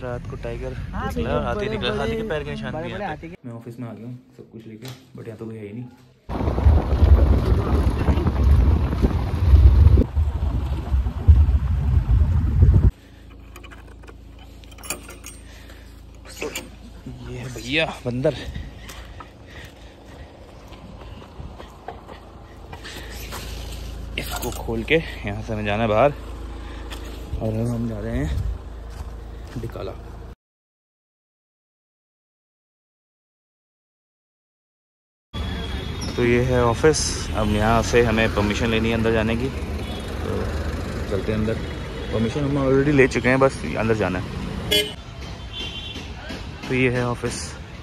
रात को टाइगर निकला, हाथी निकला, हाथी के पैर के निशान भी हैं। मैं ऑफिस में आ गया हूँ सब कुछ लेके, बट यहाँ तो कोई है ही नहीं। ये है भैया बंदर। इसको खोल के यहाँ से हमें जाना है बाहर और हम जा रहे हैं डिकाला। तो ये है ऑफिस। अब यहाँ से हमें परमिशन लेनी है अंदर जाने की, तो चलते हैं अंदर। परमिशन हम ऑलरेडी ले चुके हैं, बस अंदर जाना है। तो ये है ऑफिस।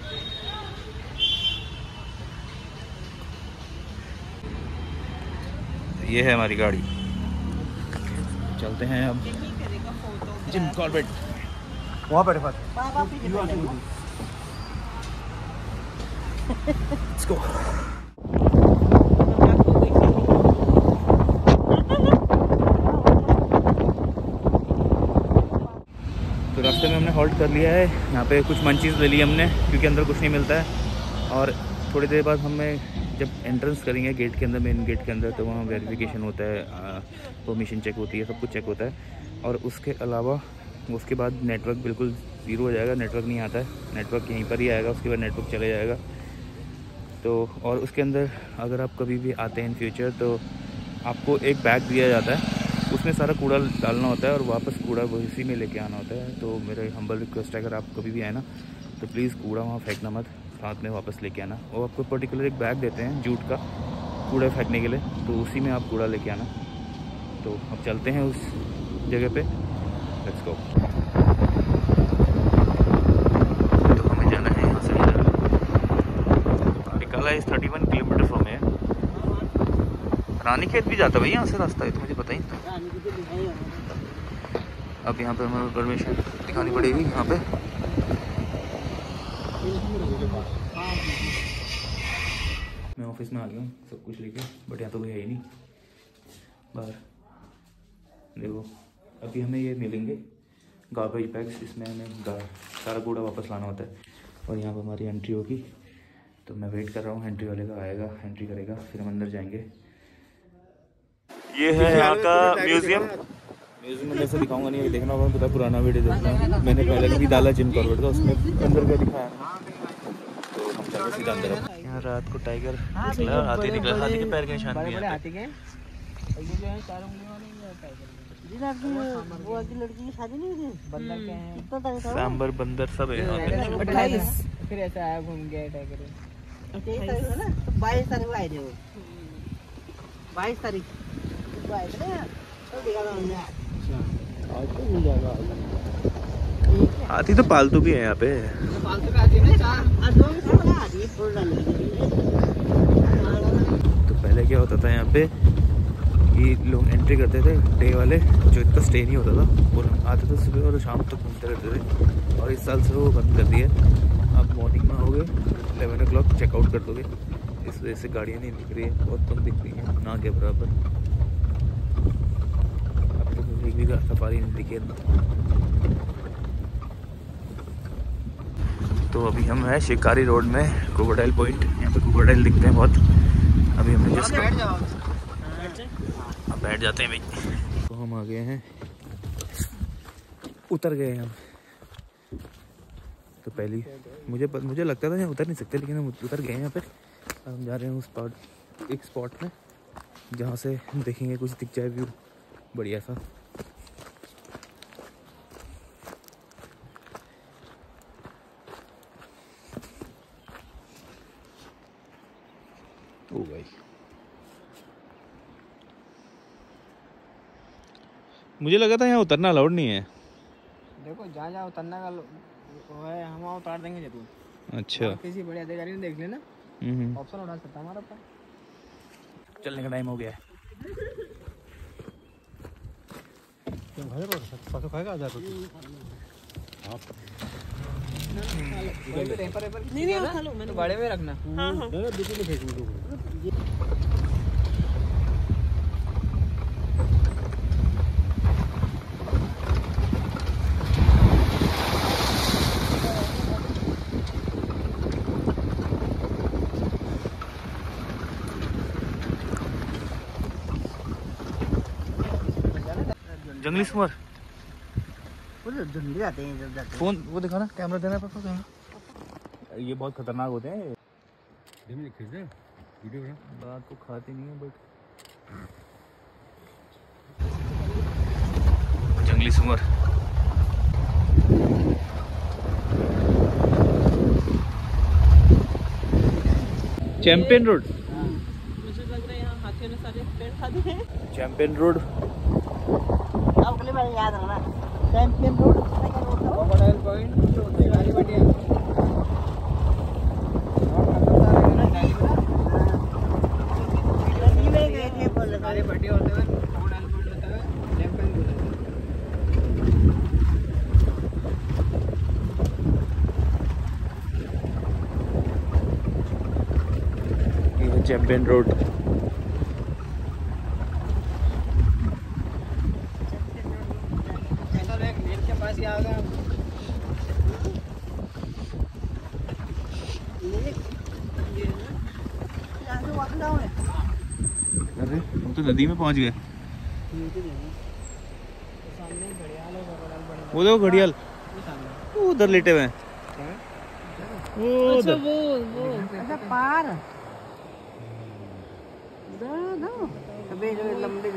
ये है हमारी गाड़ी। चलते हैं अब जिम कॉर्बेट। वहाँ पर Let's go. तो रास्ते में हमने हॉल्ट कर लिया है। यहाँ पे कुछ मंचीज़ ले ली हमने, क्योंकि अंदर कुछ नहीं मिलता है। और थोड़ी देर बाद हमें जब एंट्रेंस करेंगे गेट के अंदर, मेन गेट के अंदर, तो वहाँ वेरिफिकेशन होता है, परमिशन चेक होती है, सब कुछ चेक होता है। और उसके अलावा उसके बाद नेटवर्क बिल्कुल ज़ीरो हो जाएगा, नेटवर्क नहीं आता है, नेटवर्क यहीं पर ही आएगा, उसके बाद नेटवर्क चले जाएगा। तो और उसके अंदर अगर आप कभी भी आते हैं इन फ्यूचर, तो आपको एक बैग दिया जाता है, उसमें सारा कूड़ा डालना होता है और वापस कूड़ा उसी में लेके आना होता है। तो मेरा हम्बल रिक्वेस्ट है, अगर आप कभी भी आए ना, तो प्लीज़ कूड़ा वहाँ फेंकना मत, साथ में वापस लेके आना। और आपको पर्टिकुलर एक बैग देते हैं जूट का कूड़ा फेंकने के लिए, तो उसी में आप कूड़ा लेके आना। तो अब चलते हैं उस जगह पे। Let's go. तो हमें जाना है यहाँ से अंदर। डिकाला इज़ 31 किलोमीटर फ्रॉम है। रानीखेत भी जाता भाई यहाँ से रास्ता है, तो मुझे पता ही था। अब यहाँ पे हमें परमिशन दिखानी पड़ेगी यहाँ पे। मैं ऑफिस में आ गया हूँ सब कुछ लेके, बट यहाँ तो कोई है ही नहीं बाहर। देखो अभी हमें ये मिलेंगे गार्बेज बैग्स, इसमें हमें सारा कूड़ा वापस लाना होता है। और यहाँ पर हमारी एंट्री होगी, तो मैं वेट कर रहा हूँ, एंट्री वाले का आएगा, एंट्री करेगा, फिर हम अंदर जाएंगे। ये है यहाँ का म्यूजियम। म्यूजियम में ऐसे दिखाऊंगा नहीं, देखना होगा, पता पुराना वीडियो देखना। मैंने पहले भी डाला जिम कॉर्बेट का, उसमें अंदर का दिखाया। तो हम चलते सीधा अंदर। यहाँ रात को टाइगर निकला, हाथी निकला, हाथी के पैर के निशान भी हैं। लड़की की शादी नहीं हुई, बंदर के हैं, सांबर बंदर सब है। 28 फिर ऐसा आया, घूम गया टाइगर। 22 तारीख को आए थे वो, 22 तारीख को आए थे ना। हाथी तो पालतू भी है यहाँ पे। पालतू का हाथी ना, तो पहले क्या होता था यहाँ पे कि लोग एंट्री करते थे, डे वाले जो इतना स्टे नहीं होता था, वो आते थे सुबह और शाम तक घूमते रहते थे। और इस साल से वो बंद कर दिया। आप मॉर्निंग में आओगे 11 o'clock चेकआउट कर दोगे, इस वजह से गाड़ियाँ नहीं दिख रही है, बहुत कम दिख रही हैं, ना के बराबर। अब तो एक भी सफारी नहीं दिखी है। तो अभी हम हैं शिकारी रोड में, क्रोकोडाइल पॉइंट। यहाँ पे क्रोकोडाइल दिखते हैं बहुत। अभी हमने जस्ट बैठ जाते हैं भाई। तो हम आ गए हैं, उतर गए हैं हम। तो पहली मुझे लगता था यहाँ उतर नहीं सकते, लेकिन हम उतर गए हैं यहाँ पे। हम जा रहे हैं उस एक स्पॉट में जहाँ से हम देखेंगे कुछ दिख जाए व्यू बढ़िया सा। ओ भाई, मुझे लगा था यहाँ उतरना अलाउड नहीं है। देखो जहाँ जहाँ उतरना का वो है, हम वहाँ उतार देंगे जरूर। अच्छा, किसी बड़े अधिकारी ने देख लेना, ऑप्शन उठा सकता हमारा ऊपर। चलने का टाइम हो गया है। नहीं, बड़े में रखना। जंगली सुअर वो झुंड जाते हैं जब जाते हैं। फोन वो दिखाना, कैमरा देना पापा कैमरा। ये बहुत खतरनाक होते हैं। वीडियो बात को खाते नहीं है बट जंगली सुअर। चैंपियन रोड, मुझे लग रहा है यहाँ हाथियों ने सारे पेड़ खा दिए हैं। Champion road. अब अगली बार याद रखना चैंपियन रोड पॉइंट गाड़ी बढ़िया। Champion road. के पास ही आ गया। अरे हम तो नदी में पहुंच गए। वो देखो घड़ियाल वो उधर लेटे हुए हैं। अच्छा वो अच्छा पार अबे जो लंबे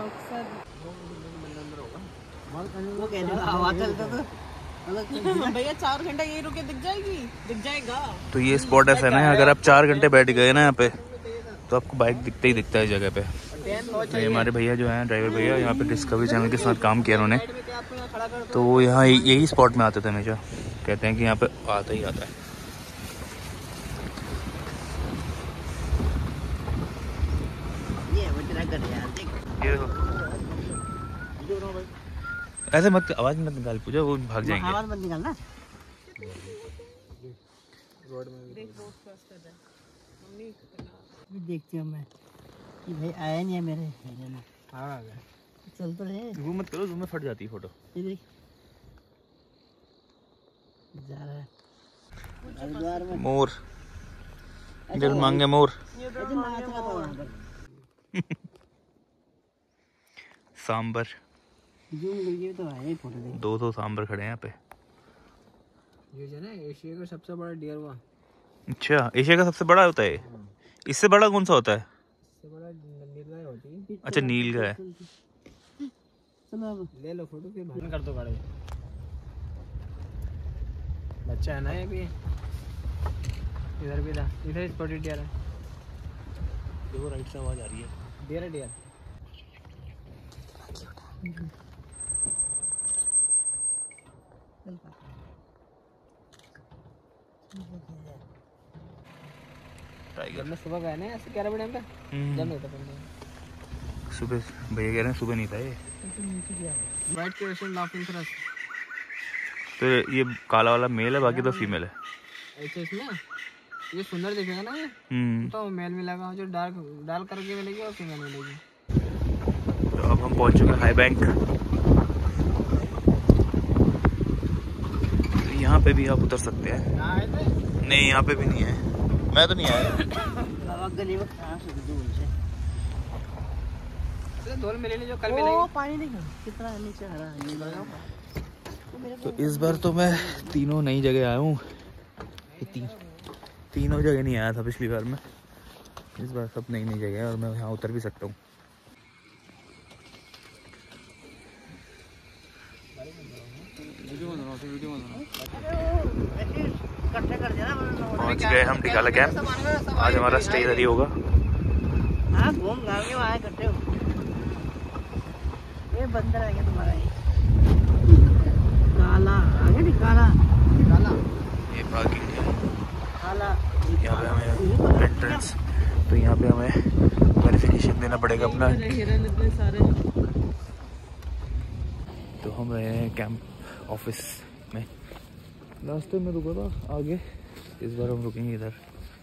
वो कहने हवा चलता था भैया 4 घंटा यही रुके दिख जाएगा। तो ये स्पॉट ऐसा है ना, अगर आप 4 घंटे बैठ गए ना यहाँ पे तो आपको बाइक दिखता ही दिखता है जगह पे। ये हमारे भैया जो हैं ड्राइवर भैया, यहाँ पे डिस्कवरी चैनल के साथ काम किया उन्होंने, तो वो यहाँ यही स्पॉट में आते थे हमेशा। कहते हैं कि यहाँ पे आता ही आता है। ये देखो, ऐसे मत आवाज मत निकाल, पूजा वो भाग जाएंगे। आवाज मत निकालना। देखती हूँ मैं कि भाई आया नहीं है मेरे में। हाँ चल तो रहे। वो मत करो, में फट जाती है फोटो। ये देख जा रहा है हरिद्वार में मोर, दिल मांगे मोर। सांबर तो आए फोटो देख। 200 सांबर खड़े हैं यहाँ पे। ये जो ना एशिया का सबसे बड़ा डियर हुआ। अच्छा, एशिया का सबसे बड़ा होता है। इससे बड़ा कौन सा होता है? इससे बड़ा नीलगाय होती है। अच्छा नीलगाय। चलो अब ले लो फोटो, फिर बंद कर दो गाड़ी। बच्चा है ना ये भी। इधर भी था, इधर स्पॉटेड डियर है। देखो राइट से आवाज आ रही है। डियर है डियर। टाइगर हमने सुबह गए ना ऐसे 11 बजे पे जब नहीं था पहले। सुबह भैया कह रहे हैं सुबह नहीं था ये। White question laughing thrust. तो ये काला वाला मेल है, बाकी तो फीमेल है। ऐसे इसमें ये सुंदर दिखेगा ना ये, तो मेल मिलेगा। जो डार्क करके मिलेगी और फीमेल मिलेगी। तो अब हम पहुंच चुके हैं हाई बैंक। तो यहाँ पे भी आप उतर सकते हैं। नहीं यहाँ पे भी नहीं है, मैं तो नहीं आया। गली में धोल मिलेगी जो कल मिलेगी। पानी देखो कितना नीचे हरा है। तो इस बार तो मैं तीनों नई जगह आया हूँ। तीनों जगह नहीं आया था पिछली बार में। इस बार सब नई नई जगह है और मैं यहाँ उतर भी सकता हूँ। पहुँच गए हम टिकाला कैंप। आज हमारा स्टे इधर ही होगा। हाँ घूम घाम के वहाँ इकट्ठे हो। ये बंदर आ गया तुम्हारा। काला आ गया नहीं, काला काला। ये पार्किंग है। काला यहाँ पे हमें एंट्रेंस, तो यहाँ पे हमें वेरिफिकेशन देना पड़ेगा अपना। तो हम रहे हैं कैंप ऑफिस में। रास्ते में रुका था आगे, इस बार हम रुकेंगे इधर।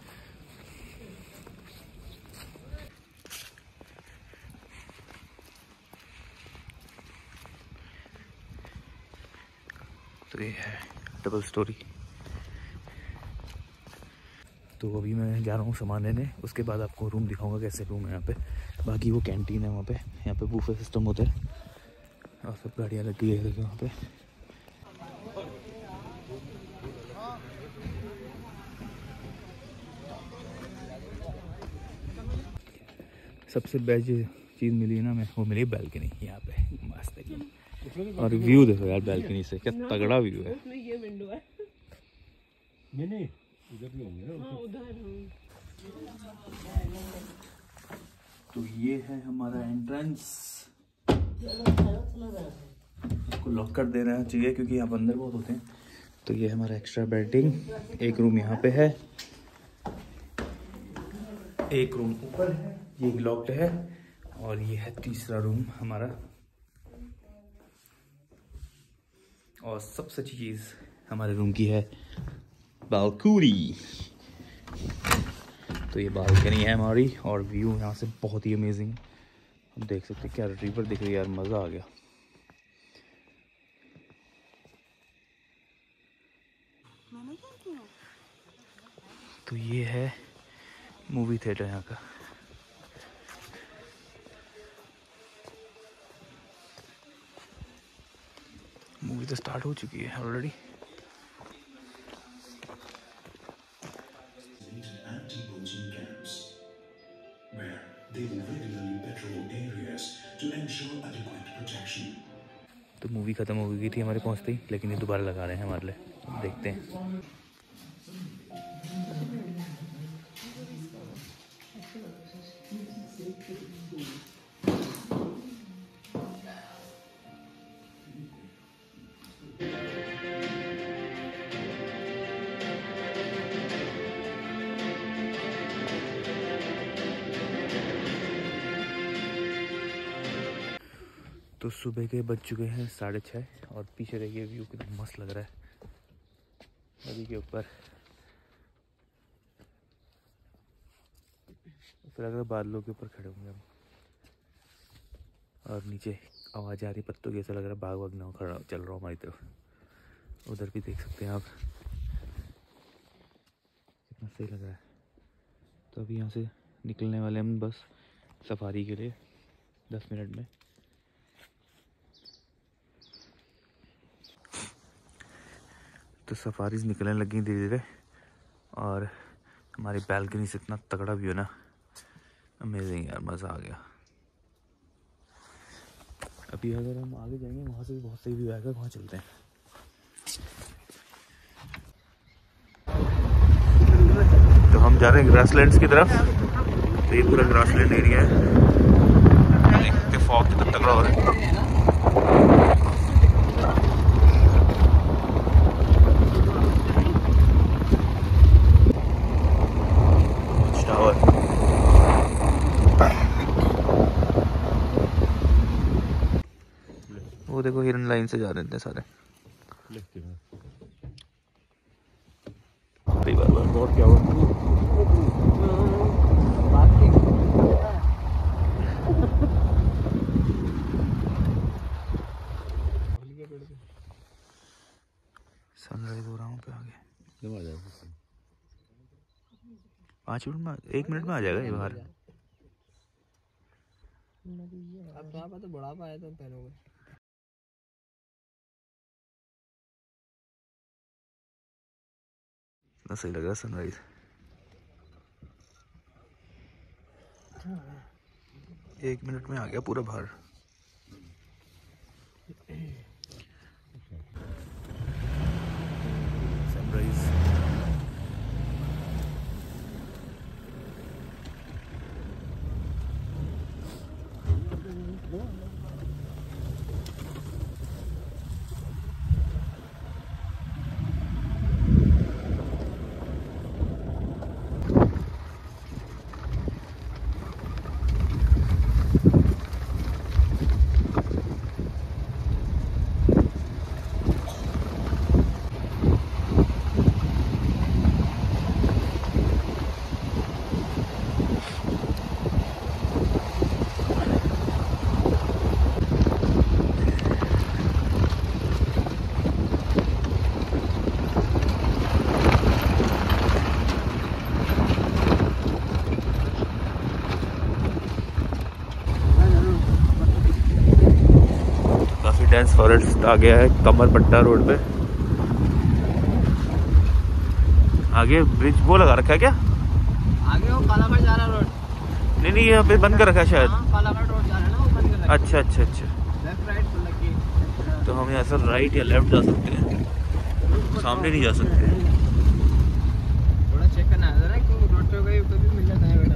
तो ये है डबल स्टोरी। तो अभी मैं जा रहा हूँ सामान लेने, उसके बाद आपको रूम दिखाऊंगा कैसे रूम है यहाँ पे। बाकी वो कैंटीन है वहाँ पे, यहाँ पे बूफे सिस्टम होता है। और सब गाड़ियाँ लगी है देखिए वहाँ पे। सबसे बेस्ट चीज़ मिली ना मैं, वो मिली बैल्कनी यहाँ पे मस्त एकदम। और व्यू देखो यार बैल्कनी से, क्या तगड़ा व्यू है। उसमें ये विंडो है। नहीं उधर भी होंगे ना। हाँ उधर। तो ये है हमारा एंट्रेंस। इसको लॉक कर देना चाहिए क्योंकि यहाँ बंदर बहुत होते हैं। तो ये हमारा एक्स्ट्रा बेडिंग, एक रूम यहाँ पे है, एक रूम ऊपर है, ये लॉक्ड है, और ये है तीसरा रूम हमारा। और सबसे अच्छी चीज़ हमारे रूम की है बालकनी। तो ये बालकनी है हमारी और व्यू यहाँ से बहुत ही अमेजिंग। हम देख सकते हैं क्या रिवर दिख रही है यार, मज़ा आ गया। तो ये है मूवी थिएटर यहाँ का। मूवी तो स्टार्ट हो चुकी है ऑलरेडी। तो मूवी खत्म हो गई थी हमारे पहुंचते ही, लेकिन ये दोबारा लगा रहे हैं हमारे लिए, देखते हैं। तो सुबह के बज चुके हैं 6:30 और पीछे देखिए व्यू कितना मस्त लग रहा है नदी के ऊपर। फिर अगर बादलों के ऊपर खड़े होंगे हम, और नीचे आवाज़ आ रही पत्तों की, ऐसा लग रहा है बाग वाग ना खड़ा चल रहा हो हमारी तरफ। उधर भी देख सकते हैं आप, कितना सही लग रहा है। तो अभी यहाँ से निकलने वाले हम बस सफारी के लिए 10 मिनट में। तो सफारीज निकलने लगी धीरे धीरे, और हमारी बैल्कनी से इतना तगड़ा व्यू ना, अमेजिंग यार, मज़ा आ गया। अभी अगर हम आगे जाएंगे वहाँ से भी बहुत सही व्यू आएगा, वहाँ चलते हैं। तो हम जा रहे हैं ग्रासलैंड्स की तरफ। तो ये पूरा ग्रासलैंड एरिया है, देख सकते फॉग कितना तगड़ा हो रहा है। वो देखो हिरन लाइन से जा रहे थे सारे। और क्या हुआ? सनराइज हो रहा हूँ पे आगे 5 मिनट में, 1 मिनट में आ जाएगा ये बाहर। अब तो बुढ़ापा है तो पहनोगे। इतना सही लग रहा है सनराइज। एक मिनट में आ गया पूरा बाहर। सनराइज फॉरेस्ट आ गया है कमरपट्टा रोड पे। आगे ब्रिज वो लगा रखा है क्या? आगे वो कालाघाट जा रहा रोड। नहीं यहाँ पे बंद कर रखा है शायद। कालाघाट रोड जा रहा है ना, वो बंद कर रखा है। अच्छा अच्छा अच्छा, लेफ्ट राइट खुल रखी है। तो हम यहाँ से राइट या लेफ्ट जा सकते हैं, सामने नहीं जा सकते। थोड़ा चेक करना है जरा, क्योंकि रोड पे कभी मिल जाता है बेटा।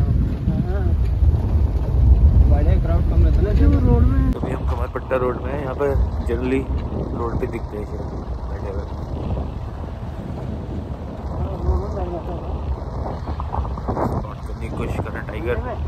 बड़े क्राउड कम रहता है ना रोड में। अभी हम कमरपट्टा रोड में हैं, यहाँ पर जनरली रोड पे दिखते हैं शायद बैठे हुए। शॉट करने की कोशिश कर रहे हैं टाइगर।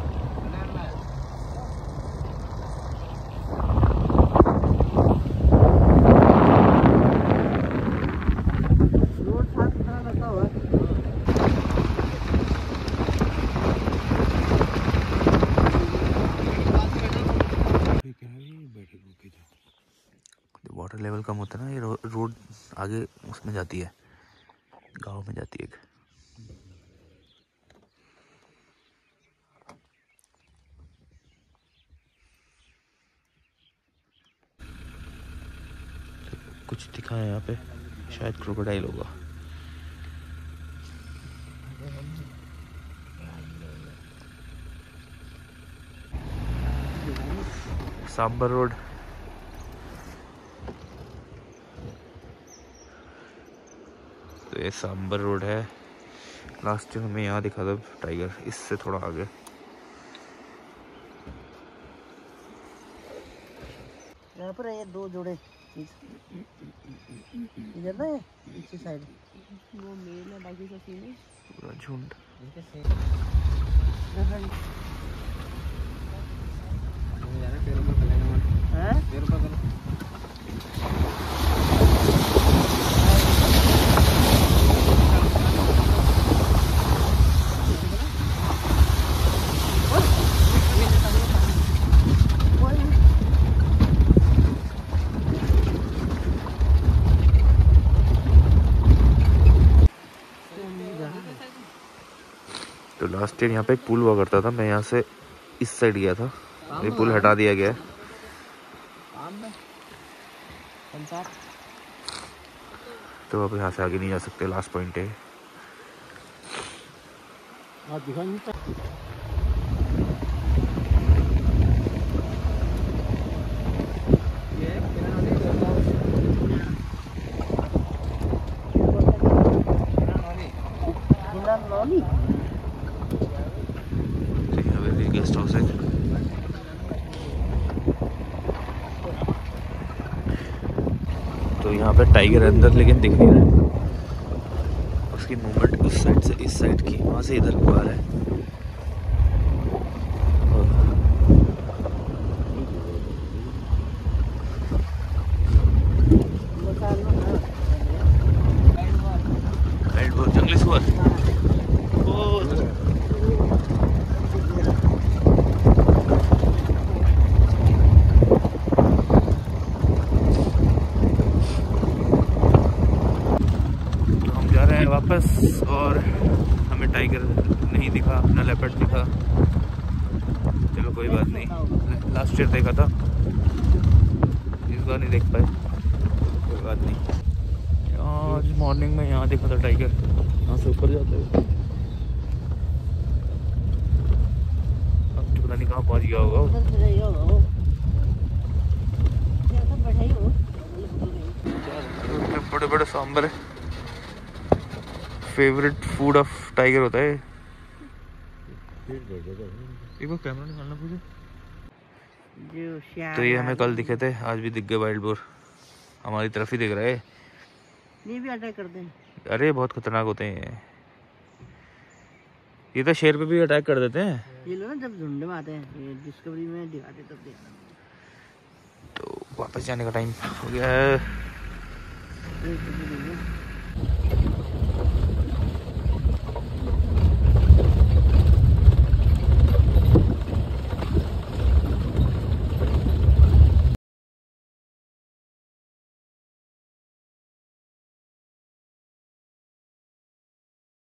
वाटर लेवल कम होता है ना, ये रोड आगे उसमें जाती है, गांव में जाती है। कुछ दिखा है यहाँ पे, शायद क्रोकोडाइल होगा। सांबर रोड, तो ये सांबर रोड है। लास्ट टाइम हमें यहाँ दिखा था टाइगर, इससे थोड़ा आगे। यहाँ पर ये दो जोड़े इधर ना, पीछे साइड वो मेल है, बाकी सब फीमेल। पूरा झुंड। तो लास्ट ईयर यहाँ पे एक पुल हुआ करता था, मैं यहाँ से इस साइड गया था, ये पुल हटा दिया गया है। तो अब यहाँ से आगे नहीं जा सकते, लास्ट पॉइंट है। गेस्ट हाउस है। तो यहाँ पे टाइगर अंदर लेकिन दिख नहीं रहा है, उसकी मूवमेंट उस साइड से इस साइड की, वहाँ से इधर को आ रहा है। जंगली सुअर, वापस, और हमें टाइगर नहीं दिखा, ना लेपर्ड दिखा। चलो कोई बात नहीं, लास्ट ईयर देखा था, इस बार नहीं देख पाए, कोई बात नहीं। आज मॉर्निंग में यहाँ देखा था टाइगर, यहाँ से ऊपर जाते हुए। अब तो पता नहीं कहाँ पहुँच गया होगा। बड़े बड़े सांबर है, फेवरेट फूड ऑफ टाइगर होता है। एक बार कैमरा निकालना मुझे। तो ये हमें कल दिखे थे, आज भी दिख गए वाइल्ड बोर, हमारी तरफ ही दिख रहा है। ये भी अटैक करते हैं। अरे बहुत खतरनाक होते हैं ये तो शेर पे भी अटैक कर देते हैं। ये लोग ना जब झुंड में आते हैं, ये डिस्कवरी में दिखाते तब देखना। तो वापस जाने का टाइम हो गया है।